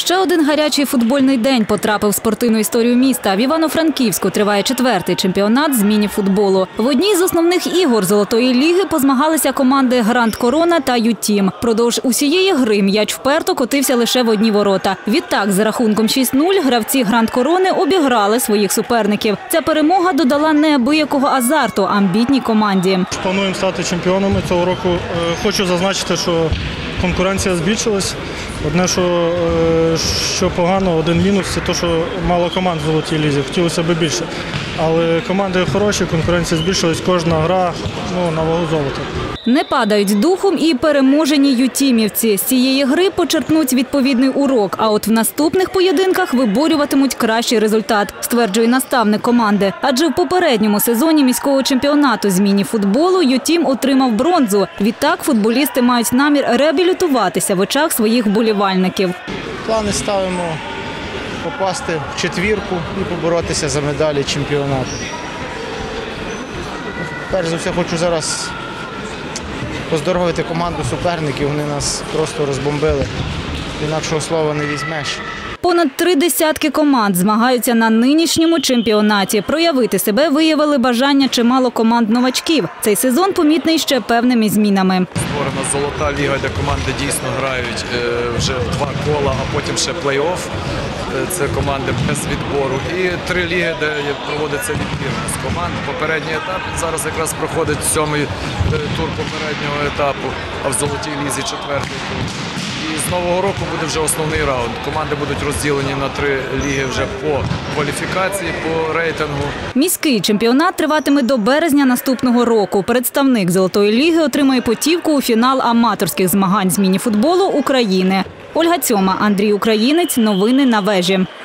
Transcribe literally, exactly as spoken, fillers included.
Ще один гарячий футбольний день потрапив в спортивну історію міста. В Івано-Франківську триває четвертий чемпіонат з міні-футболу. В одній з основних ігор Золотої ліги позмагалися команди «Гранд Корона» та «Ютім». Продовж усієї гри м'яч вперто котився лише в одні ворота. Відтак, за рахунком шість нуль, гравці «Гранд Корони» обіграли своїх суперників. Ця перемога додала неабиякого азарту амбітній команді. Плануємо стати чемпіонами цього року. Хочу зазначити, що конкуренція збільшилась. Одне, що, що погано, один мінус – це те, що мало команд в Золотій лізі. Хотілося б більше. Але команди хороші, конкуренція збільшилась, кожна гра ну, на вагу золота. Не падають духом і переможені ютімівці. З цієї гри почерпнуть відповідний урок, а от в наступних поєдинках виборюватимуть кращий результат, стверджує наставник команди. Адже в попередньому сезоні міського чемпіонату з міні-футболу «Ютім» отримав бронзу. Відтак футболісти мають намір реабілітуватися в очах своїх вболівальників. Плани ставимо попасти в четвірку і поборотися за медалі чемпіонату. Перш за все хочу зараз поздоровити команду суперників, вони нас просто розбомбили, інакшого слова не візьмеш. Понад три десятки команд змагаються на нинішньому чемпіонаті. Проявити себе виявили бажання чимало команд-новачків. Цей сезон помітний ще певними змінами. Створена «Золота ліга», де команди дійсно грають вже два кола, а потім ще плей-офф. Це команди без відбору. І три ліги, де проводиться відбір з команд. Попередній етап зараз якраз проходить сьомий тур попереднього етапу, а в «Золотій лізі» четвертий тур. І з нового року буде вже основний раунд. Команди будуть розділені на три ліги вже по кваліфікації, по рейтингу. Міський чемпіонат триватиме до березня наступного року. Представник «Золотої ліги» отримає путівку у фінал аматорських змагань з міні-футболу України. Ольга Цьома, Андрій Українець. Новини на вежі.